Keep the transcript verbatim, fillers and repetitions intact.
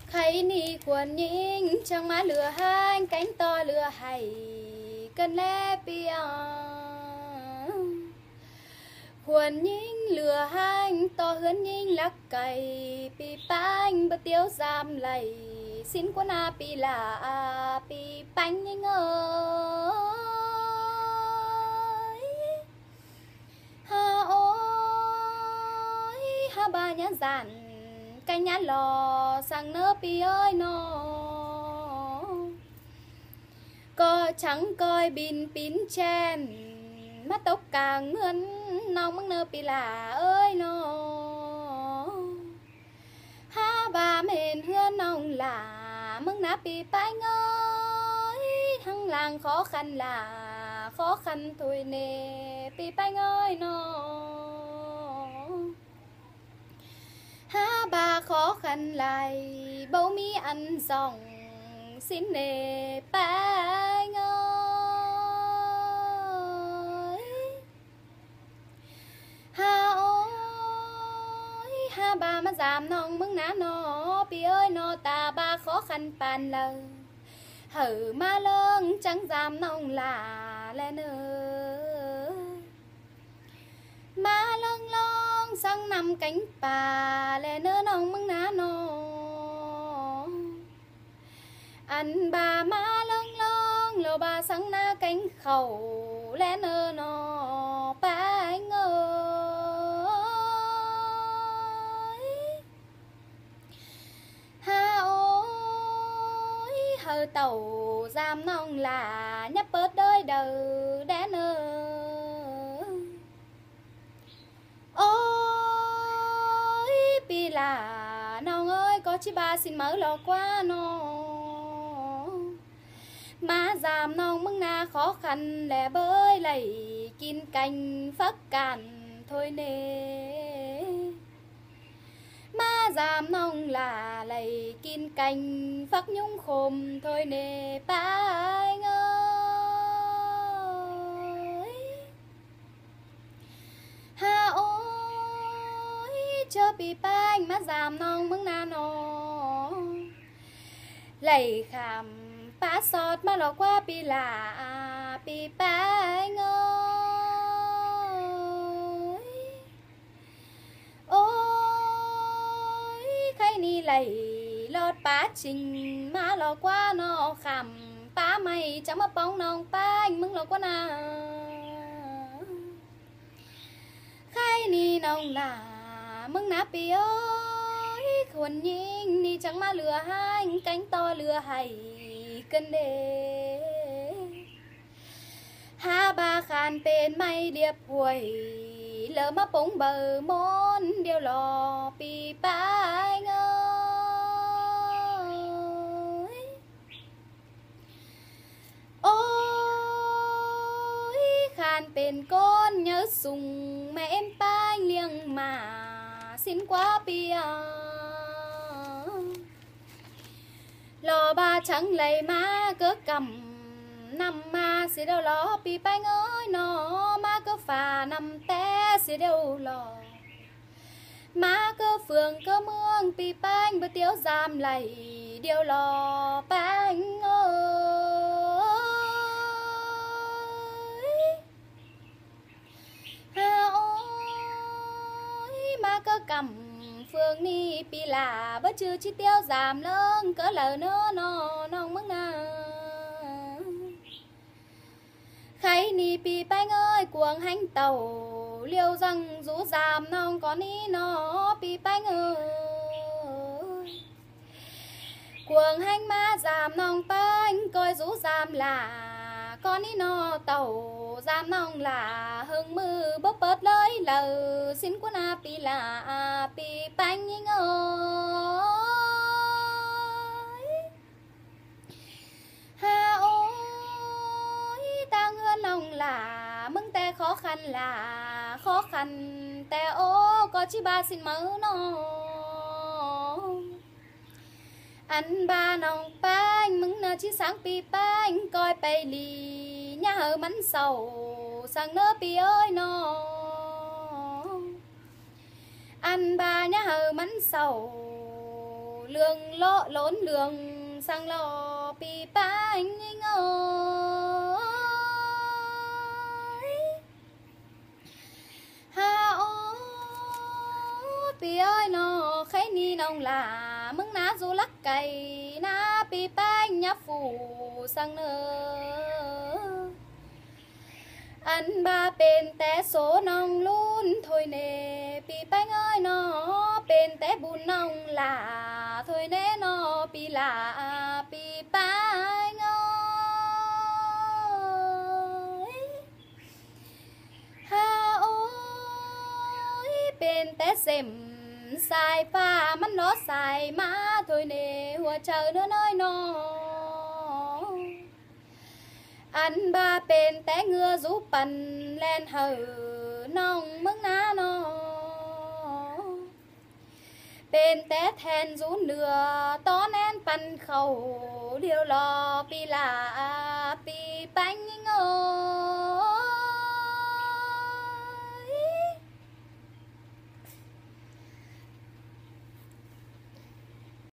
khay ni quần nhinh chẳng má lừa hang cánh to lừa hay cần lẽ bia quần nhinh lừa hang to hơn nhinh lắc cày pi bánh bơ tiêu giam lầy xin quân a pi là pi bánh nhinh ơi ha ôi ha ba nhá giản cái nhá lò sang nơ pi ơi nó co trắng coi bin pin chen mắt tóc càng ngươn nong măng nơ pi là ơi nó ha ba mền hương nong là măng ná pi bánh ơi thăng làng khó khăn là khó khăn thôi nè pi bánh ơi nó ha ba khó khăn lại bầu mi ăn dòng xin nè bánh ơi ha ôi ha ba mà giảm nong mừng ná nó pi ơi nó ta ba khó khăn bàn lời hở ma lương chẳng giảm nong là lên ơi ma lương long sang nằm cánh bà lên ơi nong mừng ná nó anh bà má lâng lâng lô bà sáng na cánh khẩu lẽ nơ nó ba anh ơi ha ôi hơ tàu giam nong là nhấp bớt đôi đầu đẽ nơ ôi pi là nong ơi có chi ba xin mở lò qua nó má giảm nong mưng na khó khăn lẻ bơi lầy kín cành phất cản thôi nè má giảm nong là lầy kín cành phất nhung khồm thôi nè ba anh ơi ha ôi chớ bị bánh má giảm nong mưng na nó lầy khảm ba sọt mà lọ qua pi là pi ba anh ơi ôi khay ni lầy lọt ba trình mà lọ qua nó khẩm ba mày chẳng mà bóng nòng ba anh mừng lọ qua na khay ni nòng là mừng ná pi ơi khuôn nhinh ni chẳng mà lừa hai cánh to lừa hay cần đề ha ba khan bên may điệp huồi lỡ mà bóng bờ môn điều lò pi ba anh ơi ôi khan bên con nhớ sùng mẹ em ba anh liêng mà xin quá bia lò ba chẳng lấy má cứ cầm nằm ma xì đâu lò pi bánh ơi nó má cứ phà nằm té xì đâu lò má cứ phường cứ mương pi bánh bữa tiếu giam lầy điều lò bánh ơi ha ôi má cứ cầm phương ni pi là bất chư chi tiêu giảm lương cỡ lờ nữa nó nong mừng na khay ni pi bánh ơi cuồng hành tàu liêu răng rú giảm nong có ni nó pi bánh ơi cuồng hành ma giảm nong bánh coi rú giảm là con ni nó tàu giảm nong là hưng mưa bốc bớt lấy lờ xin quân a pi là pi bánh nhinh ơi ha ôi ta ngươn lòng là mừng te khó khăn là khó khăn te ô có chi ba xin mớ nó anh ba nong bánh mừng nơ chi sáng pi bánh coi bay lì nhà hờ mắn sầu sang nơ pi ơi nó anh ba nhá hờ mắn sầu lường lỗ lốn lường sang lò pi bánh ngơi ha ô pi ơi nó khấy ni nông là mưng ná du lắc cày ná pi bánh nhá phủ sang nơ anh ba bên té số nông luôn thôi nè pi bánh ơi nó bên té bùn nông là thôi nè nó pi là pi bánh ơi ha ôi bên té xem xài pha mắt nó xài má thôi nè hùa chờ nữa nói nó anh ba bên té ngưa rú bần lên hờ nông mưng ná nó bên té then rú nửa to nén bần khẩu điều lò pi là pi bánh